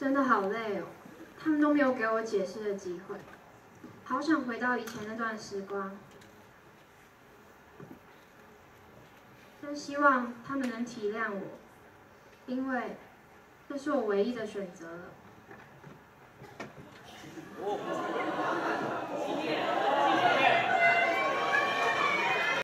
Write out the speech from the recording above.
真的好累哦，他们都没有给我解释的机会，好想回到以前那段时光。真希望他们能体谅我，因为这是我唯一的选择了。